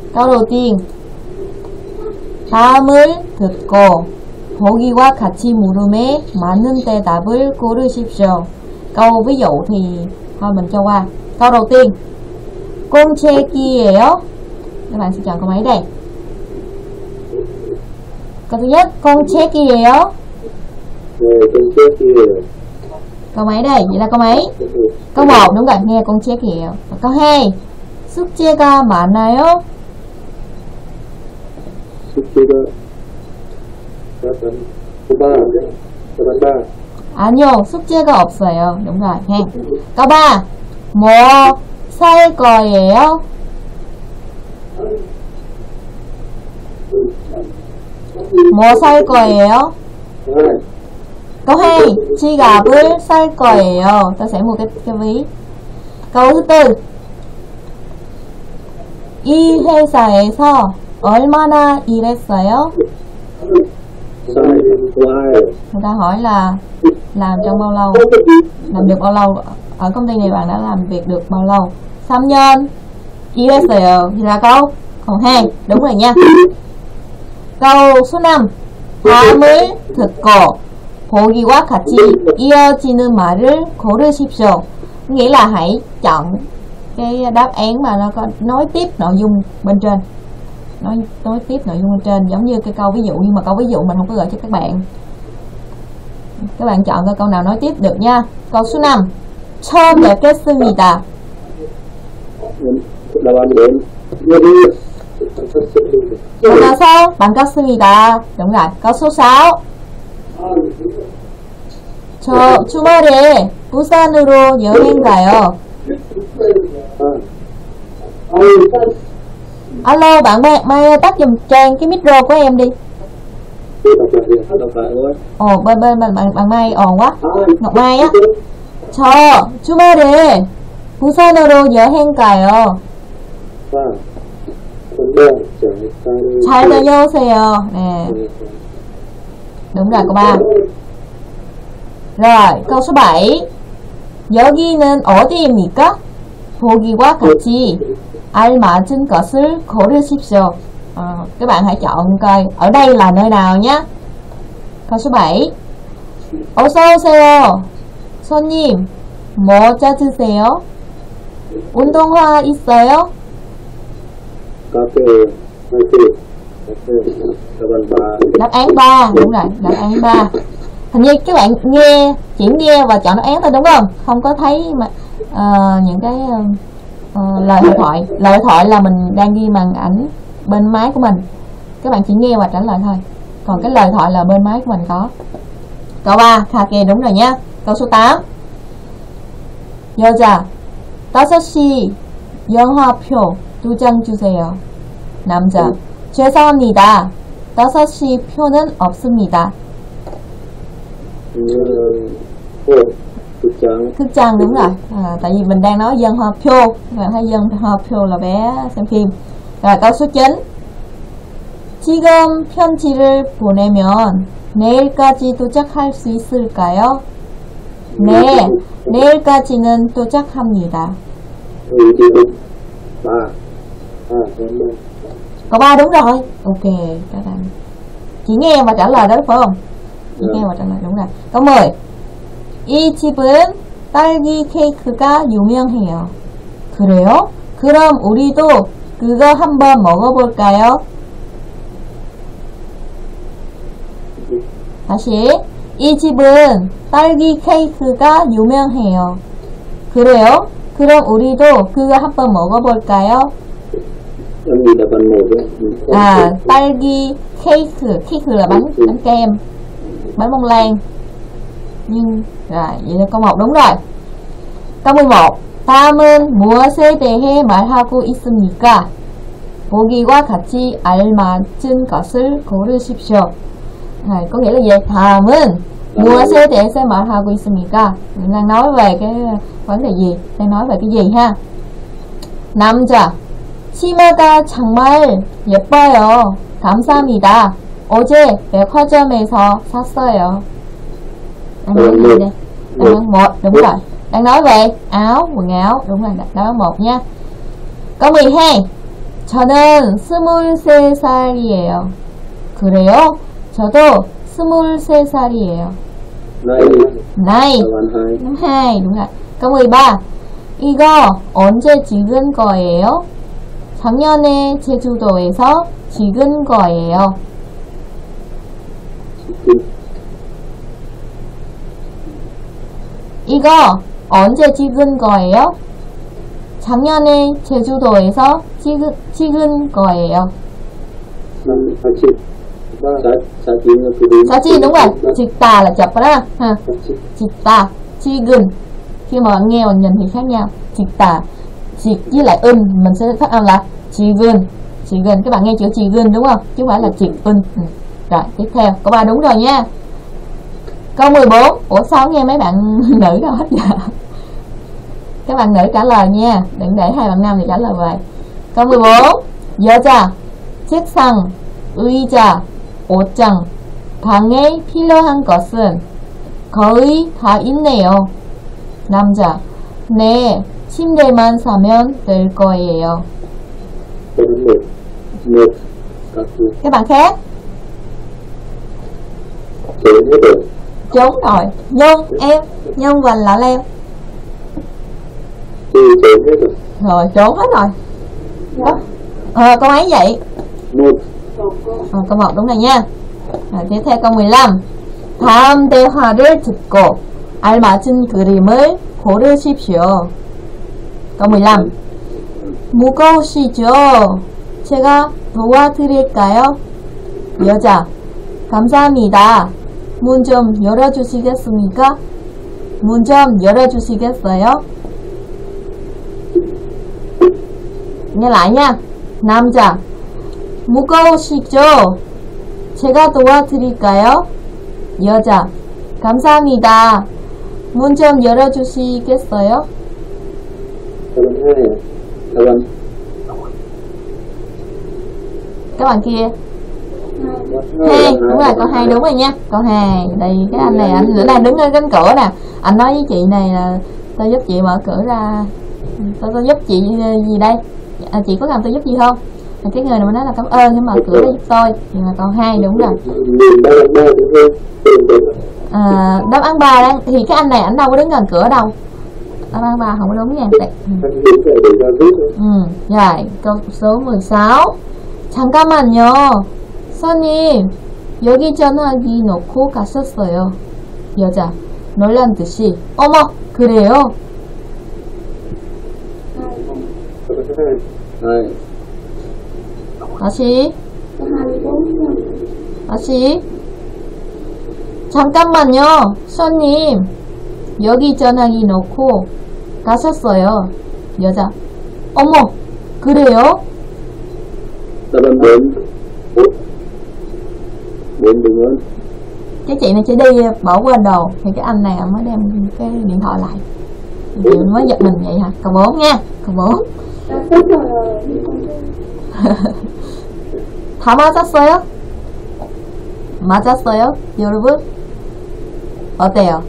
câu đầu tiên 다음을 듣고 보기와 같이 물음에 맞는 대답을 고르십시오. câu ví dụ thì thôi mình cho qua. Câu đầu tiên 공책이에요. Các bạn sẽ chọn câu mấy đây? Câu thứ nhất 공책이에요. Câu mấy đây? Vậy là câu mấy? Câu 1 đúng rồi, nghe 공책이에요. Câu 2 숙제가 많아요. 아니요, 숙제가 없어요. đúng rồi ha. Câu 3 뭐 살 거예요? 뭐 살 거예요? Câu 2 지갑을 살 거예요. Ta sẽ mua cái ví. Câu thứ tư 이 회사에서 얼마나 일했어요? Người ta hỏi là làm trong bao lâu, làm được bao lâu, ở công ty này bạn đã làm việc được bao lâu. 3년 일했어요 thì là câu 2. Đúng rồi nha. câu số 5 다음을 듣고 보기와 같이 이어지는 말을 고르십시오. Nghĩa là hãy chọn cái đáp án mà nó có nối tiếp nội dung bên trên, nối tiếp nội dung bên trên, giống như cái câu ví dụ, nhưng mà câu ví dụ mình không có gửi cho các bạn. Các bạn chọn coi câu nào nối tiếp được nha. Câu số 5 처음 뵙겠습니다. 만나서 반갑습니다. Đúng rồi. Câu số 6 저 주말에 부산으로 여행 가요. Alo bạn Mai tắt giùm Trang cái micro của em đi. Ồ bên bạn Mai ồn quá. Ngọc Mai á. 저 주말에 부산으로 여행 가요. 잘 다녀오세요. nè. Đúng rồi câu 3. Rồi câu số 7 여기는 어디입니까? 보기와 같이 알맞은 것을 고르십시오. Các bạn hãy chọn coi ở đây là nơi nào nhé. câu số 7 어서오세요. 손님 뭐 찾으세요? 운동화 있어요? Đáp án 3. Đúng rồi, đáp án 3. Hình như các bạn nghe, chỉ nghe và chọn đáp án thôi đúng không? Không có thấy mà những cái lời thoại. Lời thoại là mình đang ghi màn ảnh bên máy của mình. Các bạn chỉ nghe và trả lời thôi. Còn cái lời thoại là bên máy của mình có. Câu 3 Khake đúng rồi nha. Câu số 8 여자 5시 영화표 2장 주세요. 남자 죄송합니다. 5시 표는 없습니다. 극장 đúng rồi. Tại vì mình đang nói dân hoa phiêu. Các bạn thấy dân hoa phiêu là vé xem phim. Rồi câu số 9 지금 편지를 보내면 내일까지 도착할 수 있을까요? 네, 내일까지는 도착합니다. Câu 3 đúng rồi. Ok, các bạn chỉ nghe và trả lời đó phải không? Chỉ nghe và trả lời đúng rồi. Câu 10 이 집은 딸기 케이크가 유명해요. 그래요? 그럼 우리도 그거 한번 먹어볼까요? 다시 이 집은 딸기 케이크가 유명해요. 그래요? 그럼 우리도 그거 한번 먹어볼까요? 딸기 케이크, 케이크 là bánh kem, bánh bông lan. Nhưng rồi, vậy là câu 1 đúng rồi. câu 11 다음은 무엇에 대해 말하고 있습니까? 보기와 같이 알맞은 것을 고르십시오. Có nghĩa là gì? 다음은 무엇에 대해서 말하고 있습니까? Đang nói về cái vấn đề gì? Đang nói về cái gì ha? 남자 치마가 정말 예뻐요. 감사합니다. 어제 백화점에서 샀어요. Đang nói gì đây? Đang nói 1, đúng rồi. Đang nói về áo, quần áo, đúng rồi, đó là 1 nha. câu 12 저는 23살이에요. 그래요? 저도 23살이에요. 나이. Năm 2, đúng rồi. Câu 13. 이거 언제 찍은 거예요? 작년에 제주도에서 찍은 거예요. 이거 언제 찍은 거예요? 작년에 제주도에서 찍은 거예요. 사진 đúng rồi. 찍다 là chụp đó ha. 찍다, 찍은. Khi mà bạn nghe và nhìn thì khác nhau. 찍다, 찍 với lại mình sẽ phát âm là 찍은. 찍은, các bạn nghe chữ 찍은 đúng không? Chứ không phải là 찍은. Rồi, tiếp theo, câu 3 đúng rồi nha. Câu 14. Ủa sao nghe mấy bạn nữ đâu hết vậy? Các bạn nữ trả lời nha, đừng để hai bạn nam thì trả lời vậy. Câu 14. 여자, 책상, 의자, 옷장, 방에 필요한 것은 거의 다 있네요. 남자, 네, 침대만 사면 될 거예요. Các bạn khác? Trốn rồi. Nhung, em, Nhung Quỳnh là leo. Rồi, trốn hết rồi. Câu mấy vậy? câu 1 đúng rồi nha. tiếp theo câu 15. 다음 대화를 듣고 알맞은 그림을 고르십시오. câu 15. 무거우시죠? 제가 도와드릴까요? 여자, 감사합니다. 문 좀 열어주시겠습니까? 문 좀 열어주시겠어요? nghe lại nha. 남자, 무거우시죠? 제가 도와드릴까요? 여자, 감사합니다. 문 좀 열어주시겠어요? Các bạn kia. 2, đúng rồi, câu 2 đúng rồi nha. Câu 2, đây cái anh này, anh đang đứng ở cánh cửa nè. Anh nói với chị này là tôi giúp chị mở cửa ra. Tôi giúp chị gì đây? Chị có cần tôi giúp gì không? Cái người này mới nói là cảm ơn nhưng mở cửa ra giúp tôi. Nhưng mà câu 2 đúng rồi. Đáp án 3 đó, thì cái anh này ảnh đâu có đứng gần cửa đâu. Đáp án 3 không có đúng nha. Rồi, câu số 16. 잠깐만요. 선님, 여기 전화기 놓고 가셨어요. 여자, 놀란 듯이. 어머, 그래요? 다시. 잠깐만요. 손님, 여기 전화기 놓고 가셨어요. 여자, 어머, 그래요? Cái chị này chỉ đi bỏ quên đồ thì cái anh này mới đem cái điện thoại lại thì mới giật mình vậy hả? Câu 4 nha. Câu 4. 다 맞았어요? 맞았어요? 여러분? 어때요?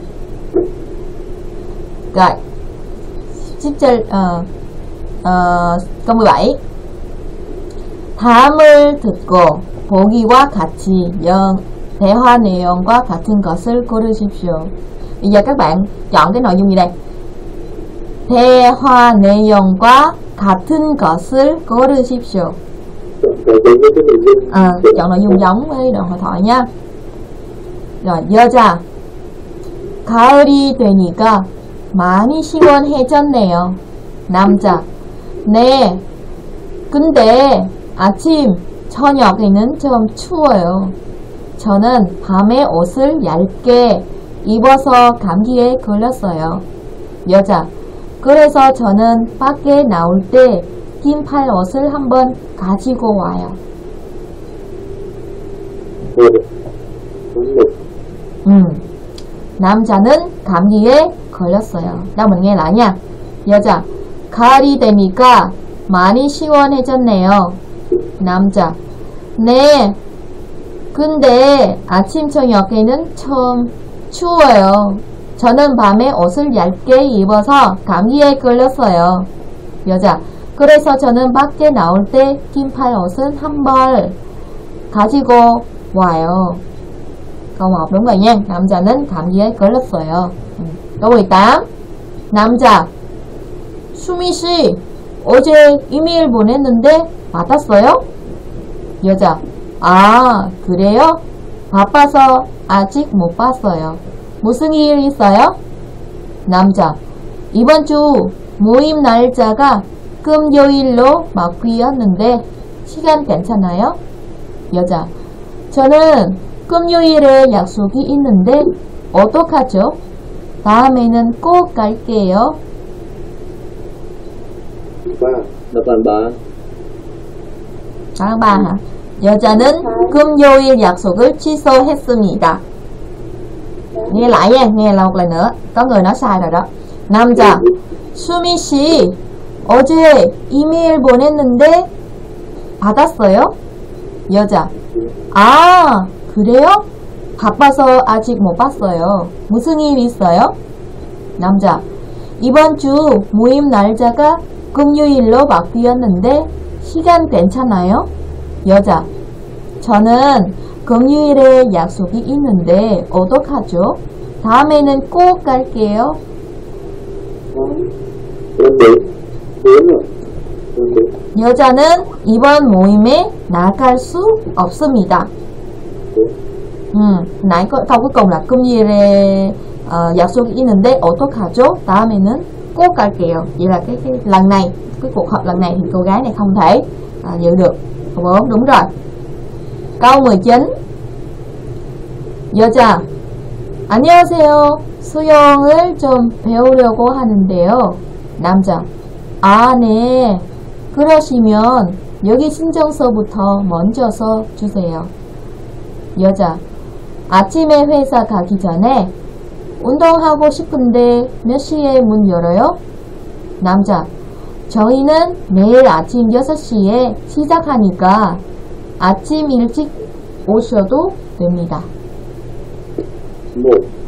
Rồi 17, câu 17. 다음을 듣고 보기와 같이 대화 내용과 같은 것을 고르십시오. Bây giờ các bạn chọn cái nội dung gì đây? 대화 내용과 같은 것을 고르십시오. Chọn nội dung giống với đoạn hội thoại nha. Rồi, 여자, 가을이 되니까 많이 시원해졌네요. 남자, 네, 근데 아침, 저녁에는 좀 추워요. 저는 밤에 옷을 얇게 입어서 감기에 걸렸어요. 여자, 그래서 저는 밖에 나올 때 긴팔 옷을 한번 가지고 와요. 남자는 감기에 걸렸어요. 나 mình nghe lại nha. 여자, 가을이 되니까 많이 시원해졌네요. 남자, 네, 근데 아침 저녁에는 좀 추워요. 저는 밤에 옷을 얇게 입어서 감기에 걸렸어요. 여자, 그래서 저는 밖에 나올 때 긴팔 옷은 한 벌 가지고 와요. câu 1 đúng rồi nha. 남자는 감기에 걸렸어요. câu 18. 남자. 수미씨, 어제 이메일 보냈는데 받았어요? 여자. 아, 그래요? 바빠서 아직 못 봤어요. 무슨 일 있어요? 남자. 이번 주 모임 날짜가 금요일로 바뀌었는데 시간 괜찮아요? 여자. 저는 금요일에 약속이 있는데 어떡하죠? 다음에는 꼭 갈게요. đáp án 3. Đáp án 3 hả? 여자는 금요일 약속을 취소했습니다. nghe lại nha, nghe một lần nữa. Có người nói sai rồi đó. 남자. 수미씨, 어제 이메일 보냈는데 받았어요? 여자. 아, 그래요? 바빠서 아직 못 봤어요. 무슨 일 있어요? 남자. 이번 주 모임 날짜가 금요일로 바뀌었는데 시간 괜찮아요? 여자. 저는 금요일에 약속이 있는데 어떡하죠? 다음에는 꼭 갈게요. 여자는 이번 모임에 나갈 수 없습니다. nãy câu cuối cùng là 금요일에 약속이 있는데 어떡하죠? 다음에는 꼭 갈게요. Vậy là cái lần này, cái cuộc họp lần này thì cô gái này không thể dự được. Câu 4 đúng rồi. câu 19. 여자. 안녕하세요. 수영을 좀 배우려고 하는데요. 남자. 아, 네. 그러시면 여기 신청서부터 먼저 써 주세요. 여자. 아침에 회사 가기 전에 운동하고 싶은데 몇 시에 문 열어요? 남자. 저희는 매일 아침 6시에 시작하니까 아침 일찍 오셔도 됩니다. 1.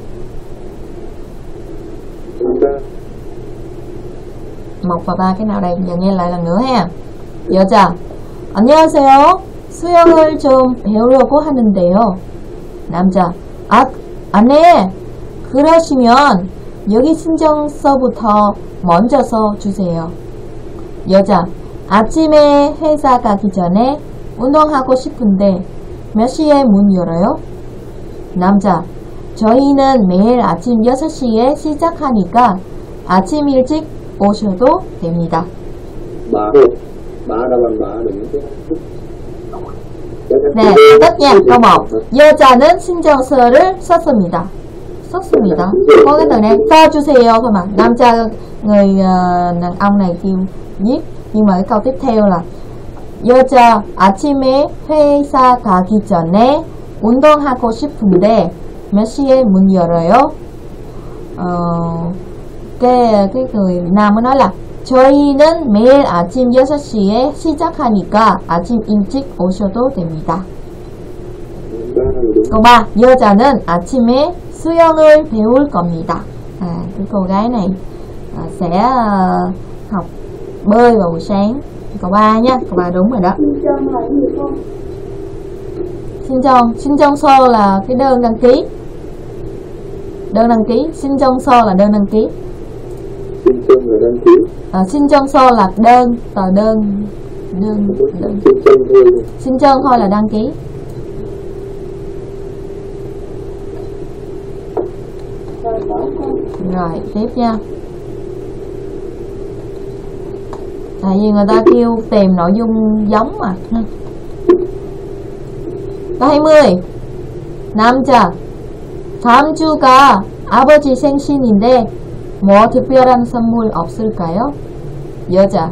1 và 3 cái nào đây? Giờ nghe lại lần nữa ha. 여자. 안녕하세요. 수영을 좀 배우려고 하는데요. 남자. 네. 그러시면 여기 신청서부터 먼저 써주세요. 여자. 아침에 회사 가기 전에 운동하고 싶은데 몇 시에 문 열어요? 남자. 저희는 매일 아침 6시에 시작하니까 아침 일찍 오셔도 됩니다. 3. 3 đáp án 3 đúng chứ. 네, tất nha. câu 1. 여자는 신청서를 썼습니다. 썼습니다. Có cái từ này 써주세요 thôi mà. 남자 người đàn ông này kêu viết. Nhưng mà cái câu tiếp theo là 여자 아침에 회사 가기 전에 운동하고 싶은데 몇 시에 문 열어요? cái người nam mới nói là 저희는 매일 아침 6시에 시작하니까 아침 일찍 오셔도 됩니다. câu 3. 여자는 아침에 수영을 배울 겁니다. Cái cô gái này sẽ học bơi vào buổi sáng. câu 3 nha. câu 3 đúng rồi đó. 신청서 là cái đơn đăng ký. Đơn đăng ký. 신청서 là đơn đăng ký. 신청 là đăng ký. 신청서 là đơn, tờ đơn. 신청 thôi là đăng ký. Rồi, tiếp nha. Tại vì người ta kêu tìm nội dung giống mà. câu 20. 남자. 다음 주가 아버지 생신인데 뭐 특별한 선물 없을까요? 여자.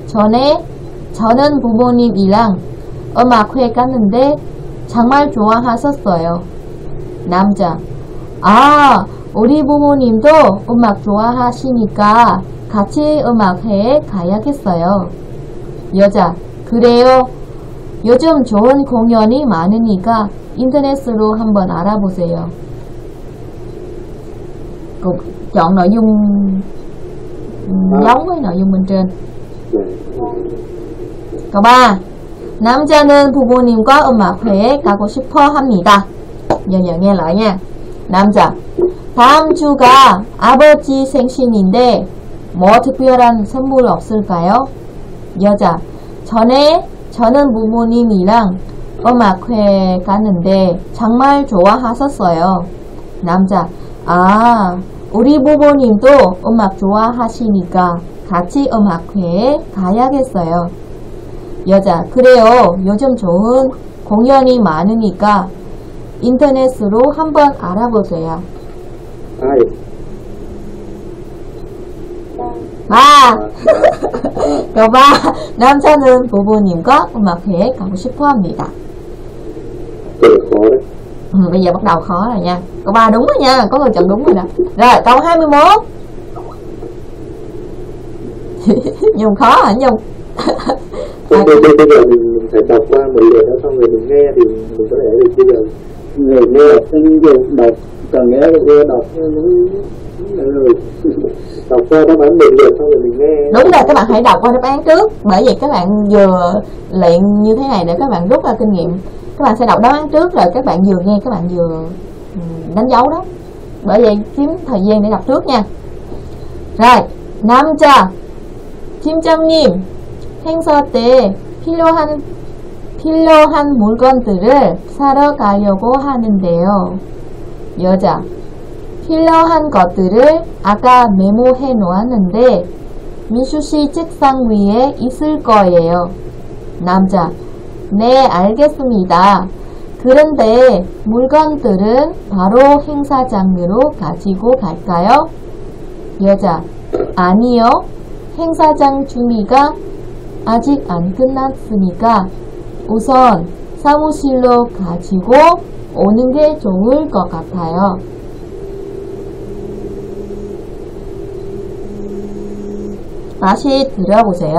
저는 부모님이랑 음악회 갔는데 정말 좋아하셨어요. 남자. 아, 우리 부모님도 음악 좋아하시니까 같이 음악회에 가야겠어요. 여자. 그래요. 요즘 좋은 공연이 많으니까 인터넷으로 한번 알아보세요. Chọn nội dung giống với nội dung bên trên. 네. câu 3. 남자는 부모님과 음악회에 가고 싶어 합니다. giờ nghe lại nha. 남자. 다음 주가 아버지 생신인데 뭐 특별한 선물 없을까요? 여자. 저는 부모님이랑 음악회 갔는데 정말 좋아하셨어요. 남자. 아, 우리 부모님도 음악 좋아하시니까 같이 음악회에 가야겠어요. 여자. 그래요. 요즘 좋은 공연이 많으니까 인터넷으로 한번 알아보세요. Ai? 아! câu 3. 남자는 부모님과 음악회에 가고 싶어 합니다. Cái này khó đấy. Bây giờ bắt đầu khó rồi nha. Câu 3 đúng rồi nha, có người chọn đúng rồi đó. Rồi, câu 21. Nhung khó hả Nhung? Bây giờ mình phải đọc qua một lượt đó, xong rồi mình nghe thì mình có thể được. Bây giờ người nghe sinh dùng đọc, càng nghe đọc rồi đọc qua đáp án một lượt xong rồi mình nghe. Đúng rồi, các bạn hãy đọc qua đáp án trước. Bởi vì các bạn vừa luyện như thế này để các bạn rút ra kinh nghiệm. Các bạn sẽ đọc đáp án trước rồi các bạn vừa nghe, các bạn vừa đánh dấu đó. Bởi vậy kiếm thời gian để đọc trước nha. Rồi, 남자. 팀장님, 행사 때 필요한 물건들을 사러 가려고 하는데요. 여자. 필요한 것들을 아까 메모해 놓았는데 민수씨 책상 위에 있을 거예요. 남자. 네, 알겠습니다. 그런데 물건들은 바로 행사장으로 가지고 갈까요? 여자. 아니요. 행사장 준비가 아직 안 끝났으니까 우선 사무실로 가지고 오는 게 좋을 것 같아요. 다시 들어보세요.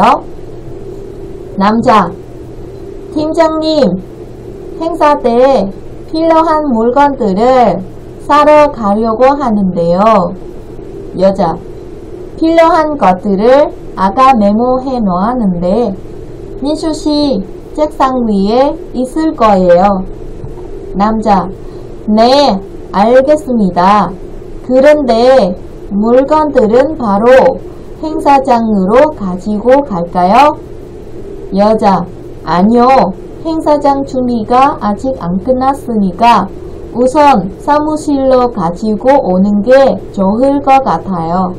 남자. 팀장님, 행사 때 필요한 물건들을 사러 가려고 하는데요. 여자. 필요한 것들을 아까 메모해 놓았는데 민수씨 책상 위에 있을 거예요. 남자. 네, 알겠습니다. 그런데 물건들은 바로 행사장으로 가지고 갈까요? 여자. 아니요. 행사장 준비가 아직 안 끝났으니까 우선 사무실로 가지고 오는 게 좋을 것 같아요.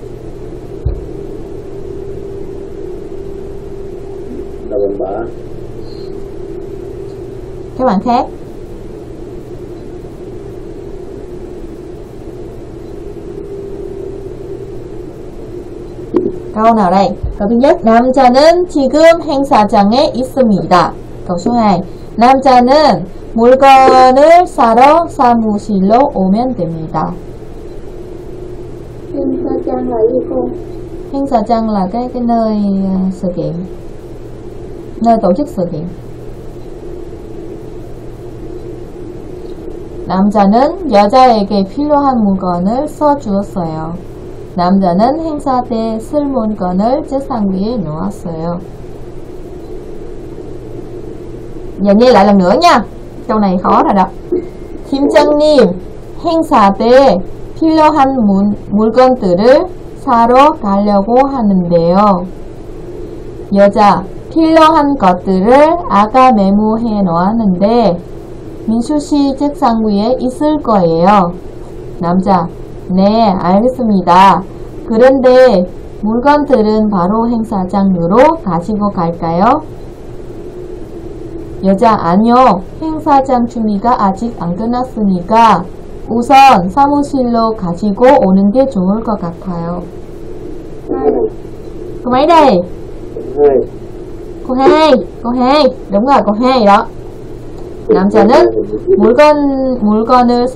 Các bạn khác. câu nào đây? câu thứ nhất. 남자는 지금 행사장에 있습니다. câu số 2. 남자는 물건을 사러 사무실로 오면 됩니다. 행사장 là gì cô? 행사장 là cái nơi sự kiện, nơi tổ chức sự kiện. 남자는 여자에게 필요한 물건을 써주었어요. 남자는 행사 때 쓸 물건을 책상 위에 놓았어요. Giờ nghe lại lần nữa nha. câu này khó rồi đó. 팀장님, 행사 때 필요한 물건들을 사러 가려고 하는데요. 여자. 필요한 것들을 아까 메모해 놓았는데 민수씨 책상 위에 있을 거예요. 남자. 네, 알겠습니다. 그런데 물건들은 바로 행사장으로 가지고 갈까요? 여자. 아니요. 행사장 준비가 아직 안 끝났으니까 우선 사무실로 가지고 오는 게 좋을 것 같아요. Cô mấy đây? Cô 2. Cô 2. Đúng rồi, cô 2 đó. 남자는 물건을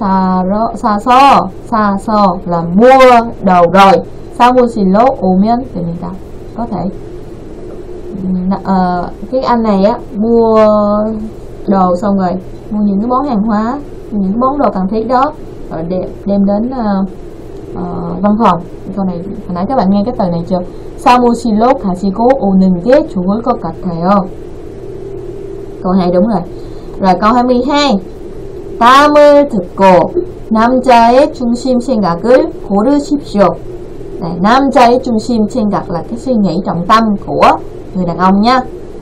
사서 là mua đồ rồi. 사무실로 오면 됩니다. Có thể cái anh này á mua đồ xong rồi mua những cái món hàng hóa, những cái món đồ cần thiết đó rồi đem đến văn phòng. Câu này hồi nãy các bạn nghe cái từ này chưa? 사무실로 가지고 오는 게 좋을 것 같아요. Câu 2 đúng rồi. Rồi câu 22. 다음을 듣고 남자의 중심 생각을 고르십시오. Này, 남자의 중심 생각 là cái suy nghĩ trọng tâm của người đàn ông nha.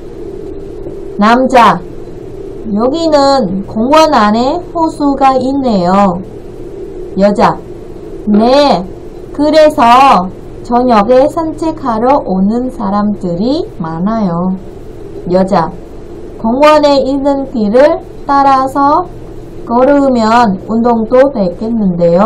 남자, 여기는 공원 안에 호수가 있네요. 여자, 네, 그래서 저녁에 산책하러 오는 사람들이 많아요. 여자, 공원에 있는 길을 따라서 걸으면 운동도 되겠는데요.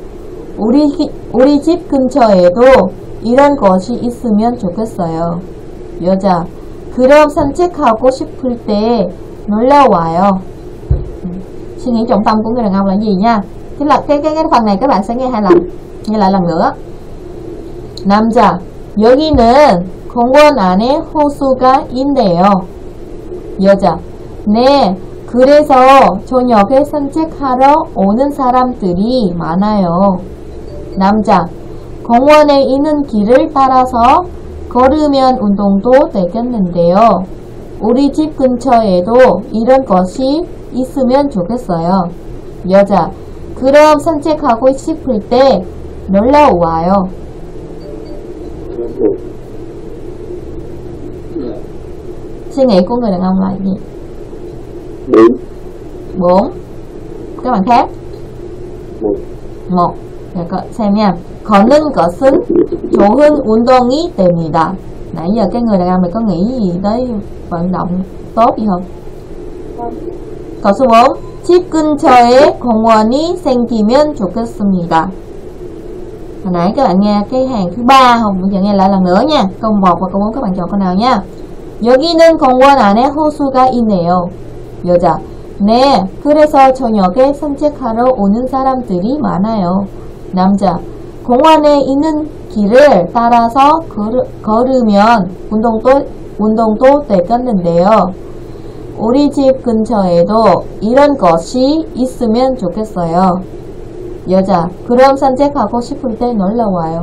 우리 집 근처에도 이런 것이 있으면 좋겠어요. 여자, 그럼 산책하고 싶을 때 놀러 와요. Suy nghĩ trọng tâm của người đàn ông là gì nha? Tức là cái phần này các bạn sẽ nghe 2 lần. Nghe lại lần nữa. 남자, 여기는 공원 안에 호수가 있네요. 여자, 네, 그래서 저녁에 산책하러 오는 사람들이 많아요. 남자, 공원에 있는 길을 따라서 걸으면 운동도 되겠는데요. 우리 집 근처에도 이런 것이 있으면 좋겠어요. 여자, 그럼 산책하고 싶을 때 놀러 와요. Suy nghĩ của người đàn ông là gì? 4. Các bạn khác? 1. xem nha. 걷는 것은 좋은 운동이 됩니다. Nãy giờ cái người đàn ông này có nghĩ gì tới vận động tốt gì không? Câu số 4. 집 근처에 공원이 생기면 좋겠습니다. Hồi nãy các bạn nghe cái hàng thứ 3 không? Bây giờ nghe lại lần nữa nha. Câu 1 và câu 4 các bạn chọn câu nào nha. 여기는 공원 안에 호수가 있네요. 여자, 네, 그래서 저녁에 산책하러 오는 사람들이 많아요. 남자, 공원에 있는 길을 따라서 걸으면 운동도 되겠는데요. 우리 집 근처에도 이런 것이 있으면 좋겠어요. 여자, 그럼 산책하고 싶을 때 놀러 와요.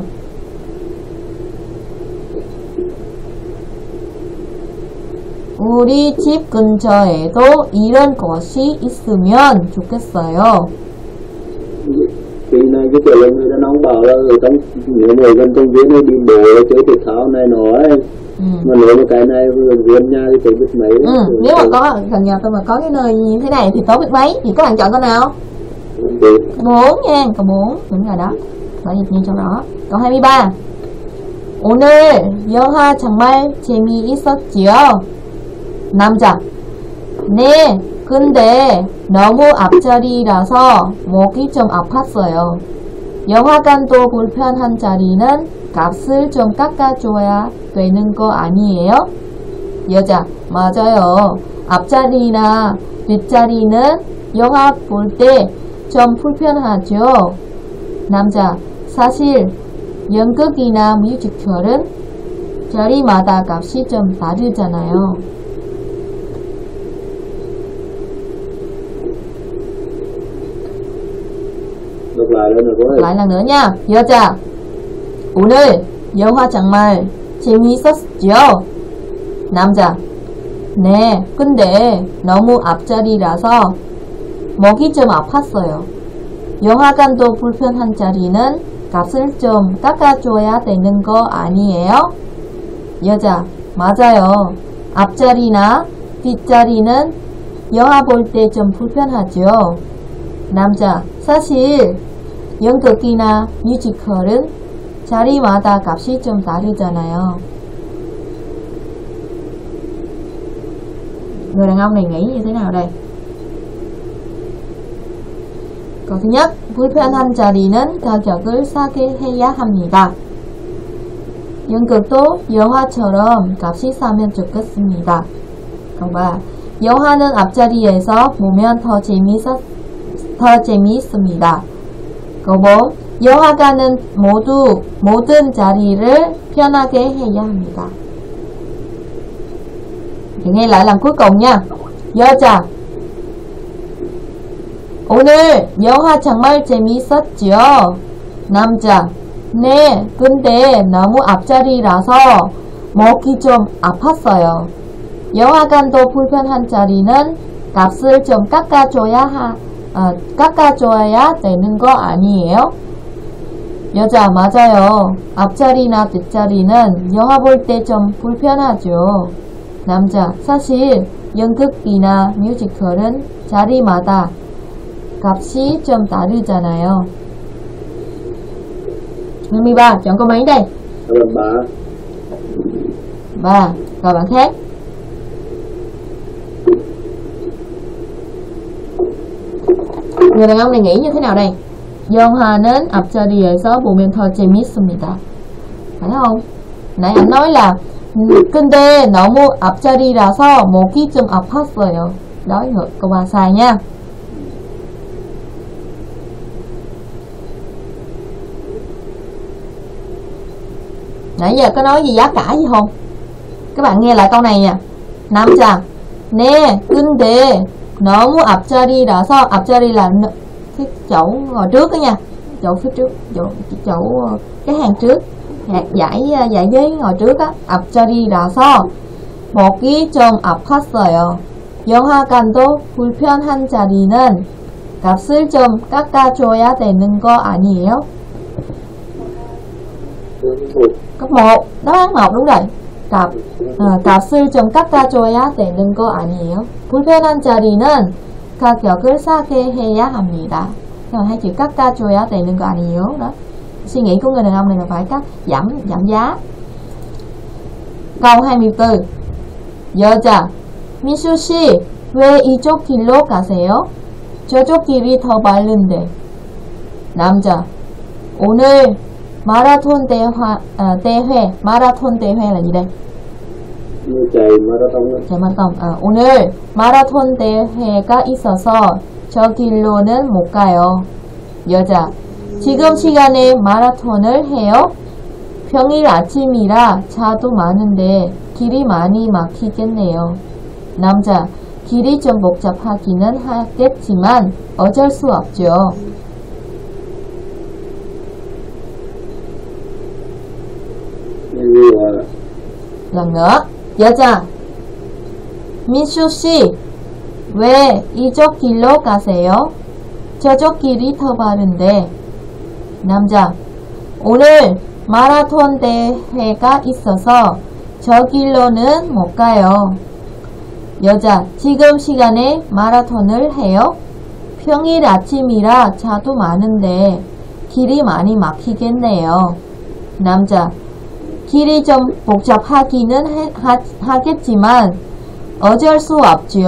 우리 집 근처에도 이런 것이 있으면 좋겠어요. Khi này cái kiểu là người đàn ông bảo là ở trong những người gần công viên này đi bộ chơi thể thao này nọ ấy. Mà nếu mà cái này gần nhà thì tôi biết mấy. Nếu mà có gần nhà tôi mà có cái nơi như thế này thì tôi biết mấy. Thì các bạn chọn câu nào? 4 nha, câu 4 đúng rồi đó. Bởi vì nhìn trong đó. Câu 23. 오늘 영화 정말 재미있었지요? 남자, 네, 근데 너무 앞자리라서 목이 좀 아팠어요. 영화관도 불편한 자리는 값을 좀 깎아줘야 되는 거 아니에요? 여자, 맞아요. 앞자리나 뒷자리는 영화 볼 때 좀 불편하죠. 남자, 사실 연극이나 뮤지컬은 자리마다 값이 좀 다르잖아요. lại lần nữa nha. 여자, 오늘 영화 정말 재미있었죠? 남자, 네, 근데 너무 앞자리라서 목이 좀 아팠어요. 영화관도 불편한 자리는 값을 좀 깎아줘야 되는 거 아니에요? 여자, 맞아요. 앞자리나 뒷자리는 영화 볼 때 좀 불편하죠. 남자, 사실 연극이나 뮤지컬은 자리마다 값이 좀 다르잖아요. Người đàn ông này nghĩ như thế nào đây? Câu thứ nhất, 불편한 자리는 가격을 싸게 해야 합니다. 연극도 영화처럼 값이 싸면 좋겠습니다. câu 3, 영화는 앞자리에서 보면 더 재미있습니다. câu 4, 영화관은 모든 자리를 편하게 해야 합니다. Thì nghe lại lần cuối cùng nha. 여자, 오늘 영화 정말 재미있었지요? 남자 네, 근데 너무 앞자리라서 먹기 좀 아팠어요. 영화관도 불편한 자리는 값을 좀 깎아줘야 되는 거 아니에요? 여자 맞아요. 앞자리나 뒷자리는 영화 볼 때 좀 불편하죠. 남자 사실 연극이나 뮤지컬은 자리마다 값이 좀 다르잖아요. 53, chọn câu mấy đây? Làm bà. 3. Rồi bạn khác. Người đàn ông này nghĩ như thế nào đây? 영화는 앞자리에서 보면 더 재밌습니다. phải không? Nãy anh nói là 근데 너무 앞자리라서 목이 좀 아팠어요. Đó ngược câu 3 sai nha. Nãy giờ có nói gì giá cả gì không? Các bạn nghe lại câu này nha. 남자 네 근데 너무 앞자리라서 앞자리 là cái chỗ ngồi trước đó nha, chỗ phía trước, chỗ cái hàng trước, giải ghế ngồi trước á. 앞자리라서 목이 좀 아팠어요. 영화관도 불편한 자리는 값을 좀 깎아줘야 되는 거 아니에요? Cấp 1, đáp án 1 đúng rồi. 값을 좀 깎아줘야 되는 거 아니에요? 불편한 자리는 가격을 싸게 해야 합니다. Hai chữ 깎아줘야 되는 거 아니에요? Đó. Suy nghĩ của người đàn ông này là phải giảm giá. Câu 24. 여자 민수 씨, 왜 이쪽 길로 가세요? 저쪽 길이 더 빠른데. 남자 오늘 마라톤 대회 마라톤 대회 là gì đây? chạy marathon. chạy marathon. 오늘 마라톤 대회가 있어서 저 길로는 못 가요. 여자 지금 시간에 마라톤을 해요? 평일 아침이라 차도 많은데 길이 많이 막히겠네요. 남자 길이 좀 복잡하기는 하겠지만 어쩔 수 없죠. lần nữa. 여자 민수씨 왜 이쪽 길로 가세요? 저쪽 길이 더 빠른데. 남자 오늘 마라톤 대회가 있어서 저 길로는 못 가요. 여자 지금 시간에 마라톤을 해요? 평일 아침이라 차도 많은데 길이 많이 막히겠네요. 남자 길이 좀 복잡하기는 하겠지만 어쩔 수 없지요.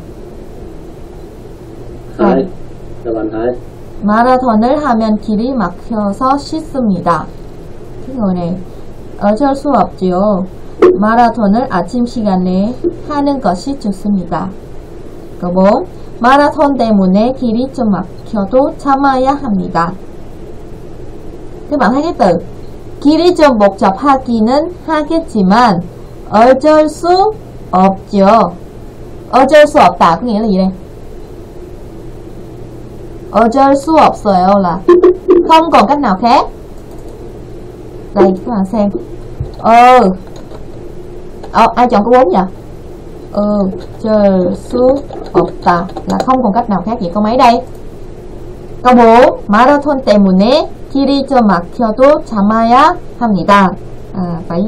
마라톤을 하면 길이 막혀서 싫습니다. cái người này 어쩔 수 없지요. 마라톤을 아침 시간에 하는 것이 좋습니다. câu 4. 마라톤 때문에 길이 좀 막혀도 참아야 합니다. các bạn thấy cái từ 길이 좀 복잡하기는 하겠지만 어쩔 수 없죠. 어쩔 수 없다 có nghĩa là gì đây? 어쩔 수 없어요 là không còn cách nào khác. Đây các bạn xem. Ai chọn câu 4 vậy? 어쩔 수 없다 là không còn cách nào khác. Vậy câu mấy đây? câu 4. 마라톤 때문에 길이 좀 막혀도 참아야 합니다. Phải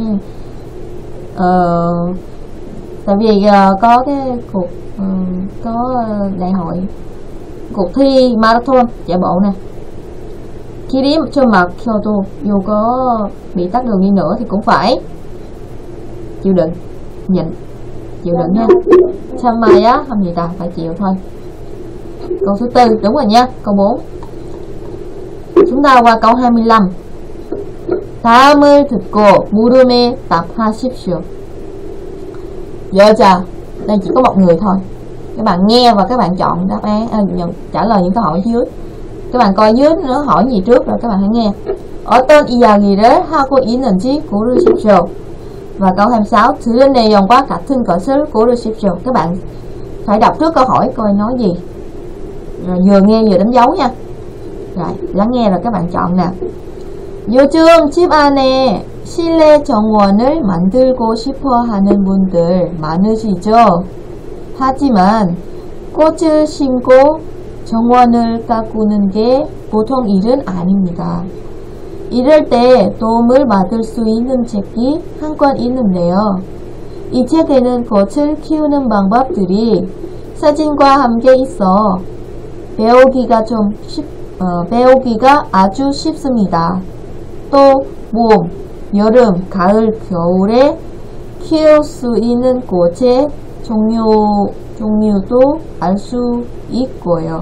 tại vì có cái cuộc có đại hội, cuộc thi marathon chạy bộ nè. 길이 좀 막혀도 dù có bị tắc đường đi nữa thì cũng phải chịu đựng, nhịn, chịu đựng nha. 참아야 합니다, phải chịu thôi. Câu số 4 đúng rồi nha. Câu 4. chúng ta qua câu 25. 다음을 듣고 물음에 답하십시오. 여자, đây chỉ có một người thôi. Các bạn nghe và các bạn chọn đáp án, trả lời những câu hỏi dưới. Các bạn coi dưới nó hỏi gì trước rồi các bạn hãy nghe. 어떤 이야기를 하고 있는지 고르십시오. Và câu 26. 들은 내용과 같은 것을 고르십시오. Các bạn phải đọc trước câu hỏi coi nói gì. Rồi vừa nghe vừa đánh dấu nha. Rồi, lắng nghe rồi các bạn chọn nè. 요즘 집 안에 실내 정원을 만들고 싶어 하는 분들 많으시죠? 하지만 꽃을 심고 정원을 가꾸는 게 보통 일은 아닙니다. 이럴 때 도움을 받을 수 있는 책이 한 권 있는데요. 이 책에는 꽃을 키우는 방법들이 사진과 함께 있어 배우기가 아주 쉽습니다. 또 봄, 여름, 가을, 겨울에 키울 수 있는 꽃의 종류도 알 수 있고요.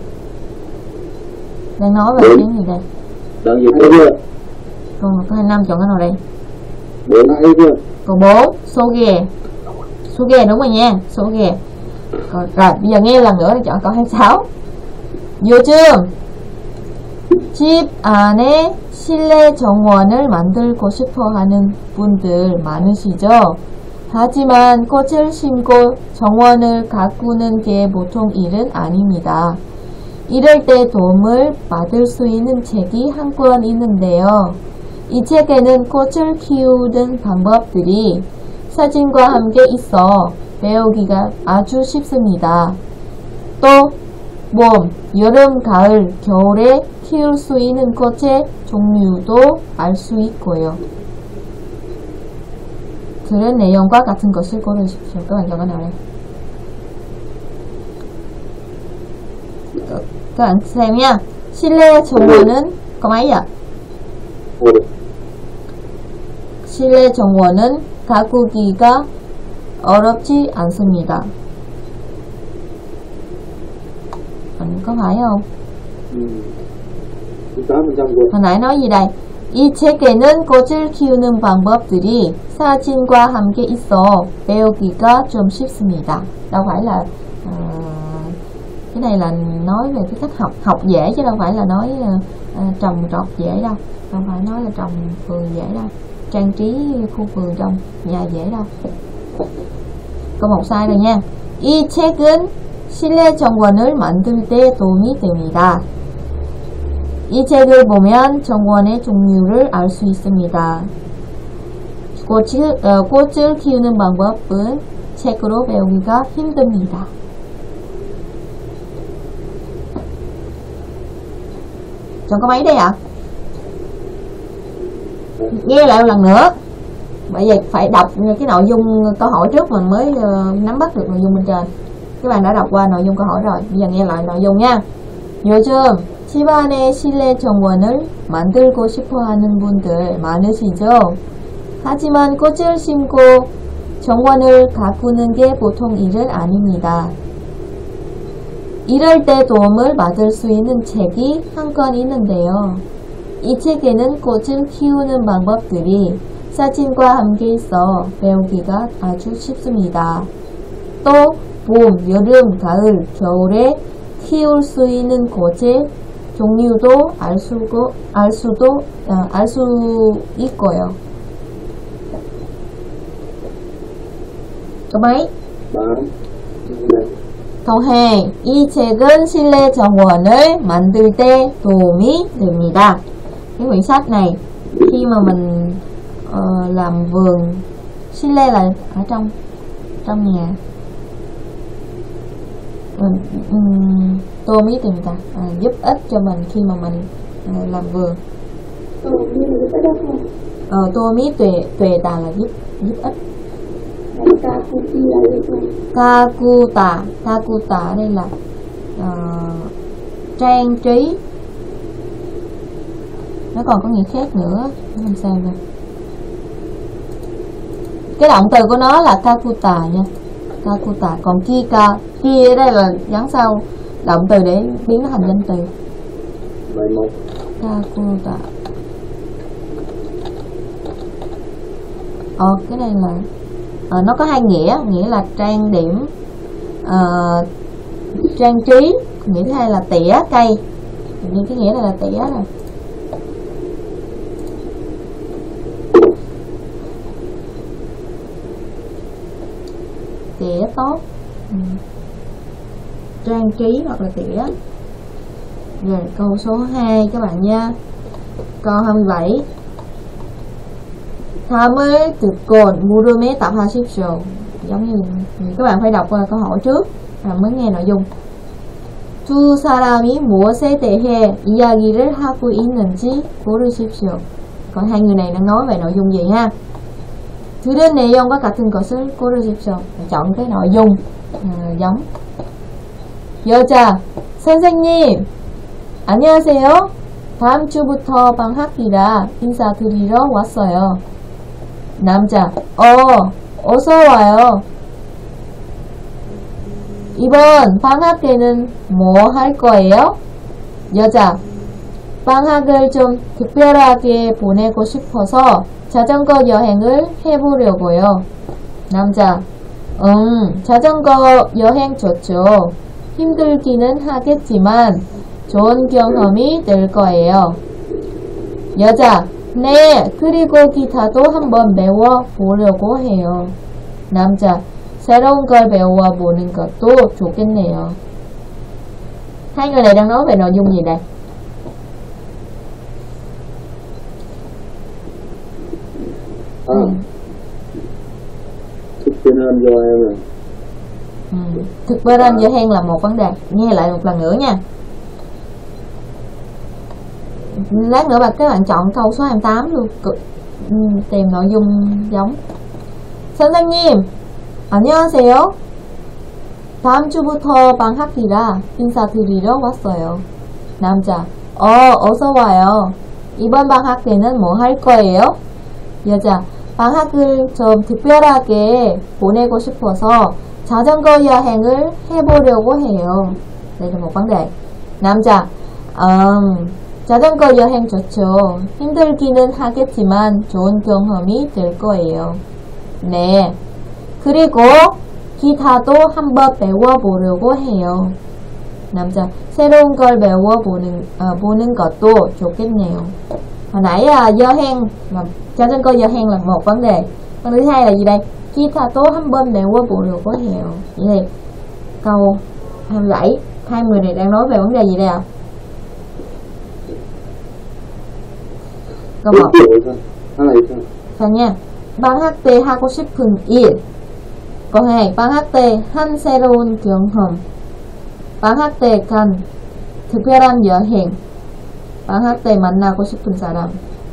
Đang nói về cái gì đây? Đoạn gì hay chưa? Câu 25 chọn cái nào đây? 4 hay chưa? Câu 4, số ghè. Số ghè đúng rồi nha, số ghè. Rồi, bây giờ nghe lần nữa để chọn câu 26. 요즘 집 안에 실내 정원을 만들고 싶어 하는 분들 많으시죠? 하지만 꽃을 심고 정원을 가꾸는 게 보통 일은 아닙니다. 이럴 때 도움을 받을 수 있는 책이 한 권 있는데요. 이 책에는 꽃을 키우는 방법들이 사진과 함께 있어 배우기가 아주 쉽습니다. 또 봄, 여름, 가을, 겨울에 키울 수 있는 꽃의 종류도 알 수 있고요. 들은 내용과 같은 것을 고르십시오. các bạn chọn cái nào đây? Các bạn xem nha. 실내 정원은 có mấy ạ? 실내 정원은 가꾸기가 어렵지 않습니다. Có phải không? 8% rồi. hồi nãy nói gì đây? 이 책에는 꽃을 키우는 방법들이 사진과 함께 있어 배우기가 좀 쉽습니다. đâu phải là cái này là nói về cái cách học dễ chứ đâu phải là nói trồng trọt dễ đâu, đâu phải nói là trồng vườn dễ đâu, trang trí khu vườn trong nhà dễ đâu. Câu 1 sai rồi nha. 이 책은 실내 정원을 만들 때 도움이 됩니다. 이 책을 보면 정원의 종류를 알 수 있습니다. 꽃을 키우는 방법은 책으로 배우기가 힘듭니다. Chọn có mấy đây ạ? Nghe lại một lần nữa. Bởi vậy phải đọc cái nội dung câu hỏi trước mình mới nắm bắt được nội dung bên trên. Các bạn đã đọc qua nội dung câu hỏi rồi. Bây giờ nghe lại nội dung nha. 요즘 집 안에 실내 정원을 만들고 싶어 하는 분들 많으시죠? 하지만 꽃을 심고 정원을 가꾸는 게 보통 일은 아닙니다. 이럴 때 도움을 받을 수 있는 책이 한 권 있는데요. 이 책에는 꽃을 키우는 방법들이 사진과 함께 있어 배우기가 아주 쉽습니다. 또 봄, 여름, 가을, 겨울에 키울 수 있는 꽃의 종류도 알 수 있고요. Câu mấy? Câu 2. 이 책은 실내 정원을 만들 때 도움이 됩니다. Cái quyển sách này khi mà mình làm vườn, 실내 là ở trong nhà, 도움이 됩니다. Giúp ích cho mình khi mà mình làm vườn. 도움이 되다 là giúp ích. Kakuta ở đây là trang trí. Nó còn có nghĩa khác nữa, mình xem coi. Cái động từ của nó là kakuta nha, kakuta. Còn kia ở đây là gắn sau động từ để biến nó thành danh từ. Kakuta. Cái này là nó có hai nghĩa là trang điểm, trang trí. Nghĩa thứ hai là tỉa cây. Như cái nghĩa này là tỉa rồi. Tỉa tốt, trang trí hoặc là tỉa. Rồi câu số 2 các bạn nha. Câu 27. 다음을 듣고 물음에 답하십시오. Giống như các bạn phải đọc câu hỏi trước mới nghe nội dung. 두 사람이 무엇에 대해 이야기를 하고 있는지 고르십시오. Còn hai người này đang nói về nội dung gì ha? 들은 내용과 같은 것을 고르십시오. chọn cái nội dung giống. 여자, 선생님, 안녕하세요. 다음 주부터 방학이라 인사드리러 왔어요. 남자, 어서 와요. 이번 방학 때는 뭐 할 거예요? 여자, 방학을 좀 특별하게 보내고 싶어서 자전거 여행을 해보려고요. 남자, 자전거 여행 좋죠. 힘들기는 하겠지만 좋은 경험이 될 거예요. 여자, 네, 그리고 기타도 한번 배워보려고 해요. 남자, 새로운 걸 배워보는 것도 좋겠네요. Hai người này đang nói về nội dung gì đây? 특별한 여행은 특별한 여행 là một vấn đề. Nghe lại một lần nữa nha. Lát nữa các bạn chọn câu số 28 luôn. Tìm nội dung giống. 선생님, 안녕하세요. 다음 주부터 방학이라 인사드리러 왔어요. 남자, 어서 와요. 이번 방학 때는 뭐 할 거예요? 여자, 방학을 좀 특별하게 보내고 싶어서 자전거 여행을 해보려고 해요. Đây là một vấn đề. 남자, 자전거 여행 좋죠. 힘들기는 하겠지만 좋은 경험이 될 거예요. 네. 그리고 기타도 한번 배워보려고 해요. 남자, 새로운 걸 보는 것도 좋겠네요. Hồi nãy 여행 là 자전거 여행 là một vấn đề. Vấn đề thứ hai là gì đây? 기타도 한번 배워보려고 해요. Vậy thì câu 27, hai người này đang nói về vấn đề gì đây ạ? Câu 1. Thôi nha. 방학 때 하고 싶은 일. câu 2. 방학 때 한 새로운 경험. 방학 때 간 특별한 여행. 방학 때 만나고 싶은 사람.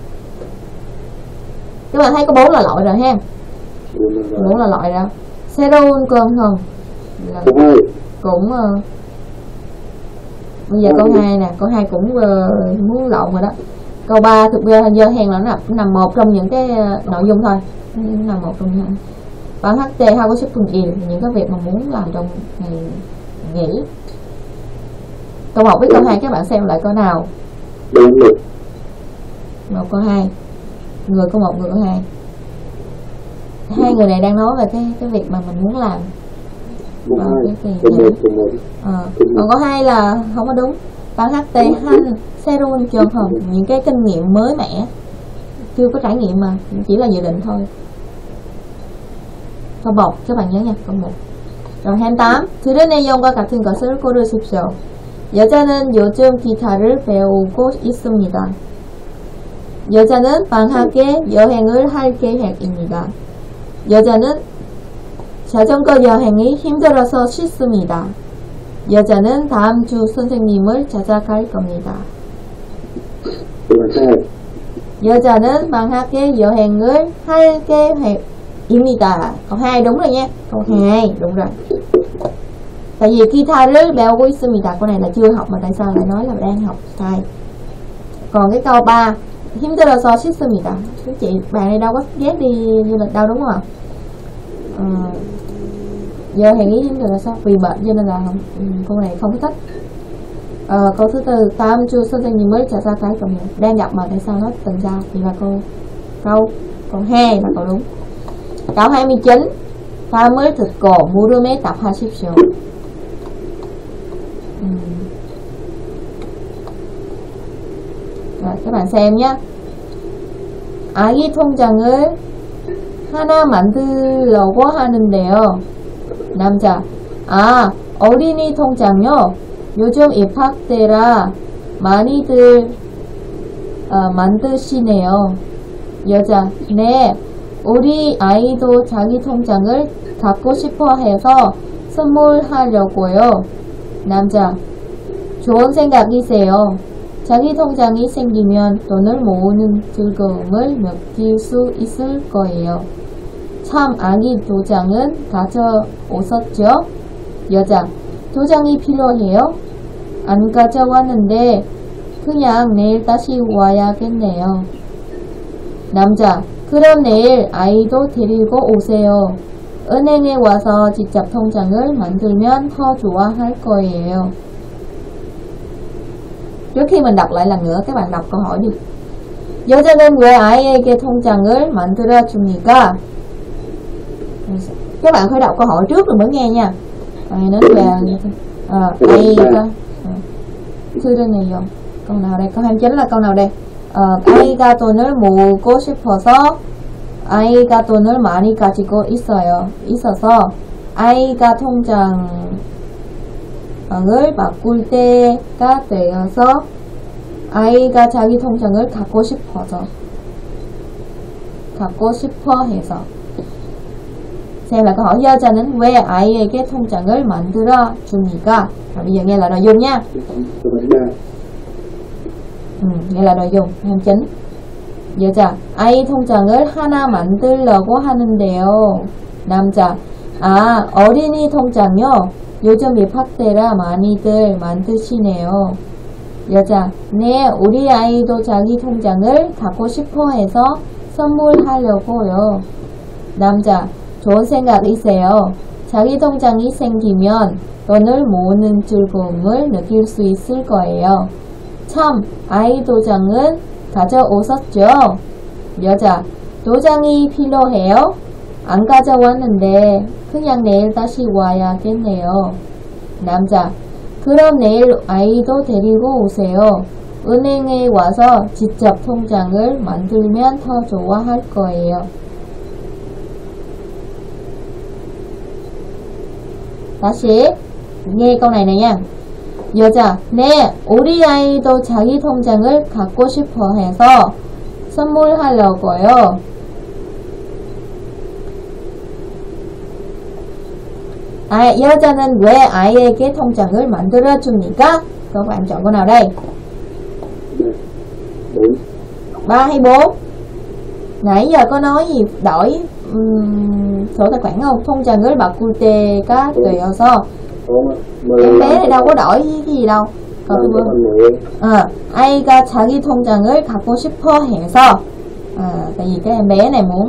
Các bạn thấy có 4 là loại rồi ha. 4 là loại rồi. 새로운 경험 là cũng bây giờ câu 2 nè, câu 2 cũng muốn lộn rồi đó. Câu 3 thực ra 여행 là nó nằm một trong những cái nội dung thôi, nằm một trong những 방학 때 하고 싶은 일, những cái việc mà muốn làm trong ngày nghỉ. Câu 1 với câu 2 các bạn xem lại câu nào. Một câu 2, người câu 1, người câu 2. Hai người này đang nói về cái việc mà mình muốn làm. Còn câu 2 là không có đúng. 방학 때 한 새로운 경험, những cái kinh nghiệm mới mẻ, chưa có trải nghiệm mà, chỉ là dự định thôi. Câu 1 các bạn nhớ nha, câu 1. Rồi 28. 들은 내용과 같은 것을 고르십시오. 여자는 요즘 기타를 배우고 있습니다. 여자는 방학에 여행을 할 계획입니다. 여자는 자전거 여행이 힘들어서 싫습니다. 여자는 다음 주 선생님을 찾아갈 겁니다. 여자는 방학에 여행을 할 계획입니다. Câu 2 đúng rồi nha. Câu 2 đúng rồi. Tại vì 기타를 배우고 있습니다. Câu này là chưa học mà tại sao lại nói là đang học sai. Còn cái câu 3 힘들어서 싫습니다. Các chị bạn này đâu có ghét đi du lịch đâu đúng không ạ? Giờ hẹn ý 힘들어서 vì bệnh cho nên là câu này không thích. Câu thứ 4 다음 주 선생님을 찾아갈 겁니다. Đang gặp mà tại sao nó tình sao? Thì là câu 2 là câu đúng. Câu 29 다음을 듣고 물음에 답하십시오. Rồi các bạn xem nhé. 아기 통장을 하나 만들려고 하는데요. 남자, 어린이 통장요? 요즘 입학 때라 많이들 만드시네요. 여자, 네, 우리 아이도 자기 통장을 갖고 싶어 해서 선물하려고요. 남자, 좋은 생각이세요. 자기 통장이 생기면 돈을 모으는 즐거움을 느낄 수 있을 거예요. 참, 아기 도장은 가져오셨죠? 여자, 도장이 필요해요? 안 가져왔는데 그냥 내일 다시 와야겠네요. 남자, 그럼 내일 아이도 데리고 o세요. 은행에 와서 직접 통장을 만들면 더 좋아할 거예요. Trước khi mình đọc lại lần nữa, các bạn đọc câu hỏi đi. 여자는 왜 아이에게 통장을 만들어 줍니까? Các bạn phải đọc câu hỏi trước rồi mới nghe nha. Nói về 아이가 들으네요. câu nào đây? câu 29 là câu nào đây? 아이가 돈을 모으고 싶어서 아이가 돈을 많이 가지고 있어서 아이가 통장을 바꿀 때가 되어서 아이가 자기 통장을 갖고 싶어 해서. Xem là câu hỏi 여자는 왜 아이에게 통장을 만들어 줍니까? Bây giờ nghe là nội dung nha. nghe là nội dung 29. 여자, 아이 통장을 하나 만들려고 하는데요. 남자, 어린이 통장요? 요즘 입학 때라 많이들 만드시네요. 여자, 네, 우리 아이도 자기 통장을 갖고 싶어 해서 선물하려고요. 남자, 좋은 생각이세요. 자기 통장이 생기면 돈을 모으는 즐거움을 느낄 수 있을 거예요. 참, 아이 도장은 가져오셨죠? 여자, 도장이 필요해요? 안 가져왔는데 그냥 내일 다시 와야겠네요. 남자, 그럼 내일 아이도 데리고 오세요. 은행에 와서 직접 통장을 만들면 더 좋아할 거예요. 다시 nghe câu này nha. 여자, 네, 우리 아이도 자기 통장을 갖고 싶어 해서 선물하려고요. 여자는 왜 아이에게 통장을 만들어 줍니까? Các bạn chọn câu nào đây? 3 hay 4? Nãy giờ có nói gì đổi số tài khoản không? 통장을 바꿀 때가 되어서. Em bé này đâu có đổi cái gì đâu. Câu thứ 4. 아이가 자기 통장을 갖고 싶어 해서. Tại vì cái em bé này muốn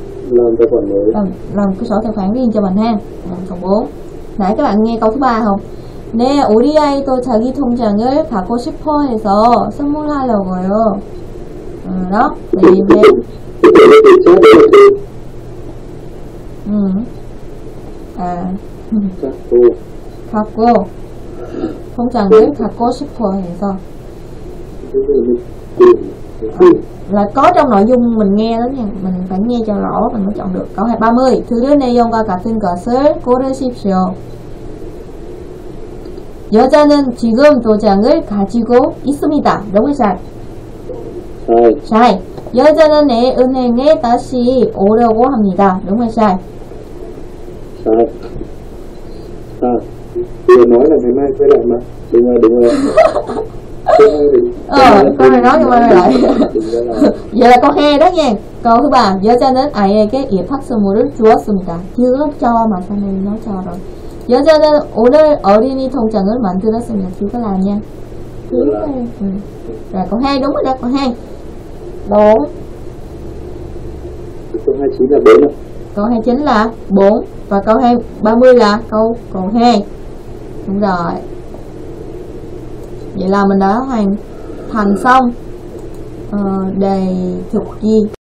làm cái sổ tài khoản riêng cho mình ha. Câu 4. Nãy các bạn nghe câu thứ 3 không? 네, 우리 아이도 자기 통장을 갖고 싶어 해서 선물하려고요. đó, thì em bé 갖고 통장을 갖고 싶어 해서 là có trong nội dung mình nghe đó nha, mình phải nghe cho rõ mình mới chọn được. Câu 30. 들은 내용과 같은 것을 고르십시오. 여자는 지금 도장을 가지고 있습니다. đúng hay sai? sai. 여자는 내일 은행에 다시 오려고 합니다. đúng hay sai? sai. Vừa nói là ngày mai quay lại mà. Đúng rồi. Câu này nói ngày mai quay lại. Vậy là câu 2 đó nha. câu thứ 3. 여자는 아이에게 입학 선물을 주었습니다. 지금 cho mà sau này nói cho rồi. 여자는 오늘 어린이 통장을 만들었습니다. chưa có làm nha. Rồi câu 2 đúng rồi đó, câu 2. 4. Câu 29 là 4 ạ. Câu 29 là 4 và câu 30 là câu 2. Đúng rồi. Vậy là mình đã hoàn thành xong đề thực gì